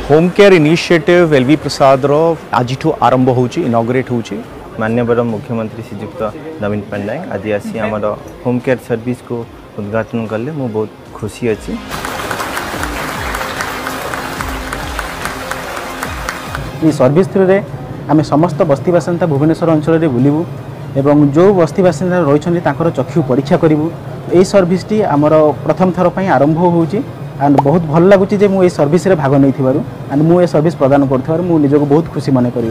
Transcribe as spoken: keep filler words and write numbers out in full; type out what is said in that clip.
Home care initiative L V Prasad रो आज आरंभ होची इनॉग्रेट होची माननीय मुख्यमंत्री श्रीजुक्त नवीन पट्टनायक आज आसी आमर होम केयर सर्विस को उद्घाटन कले मु बहुत खुशी अच्छी। ये सर्विस थ्रू रे आम समस्त बस्ती बासिंदा भुवनेश्वर अंचल में बुलू एवं जो बस्ती बासिंदा रही चक्षु परीक्षा करूँ। यही सर्विस टी आमर प्रथम थर पर आरंभ होची एंड बहुत भल लगुच जे मुझे सर्विस रे भाग नहीं एंड मुझे सर्विस प्रदान कर निजक बहुत खुशी मन कर।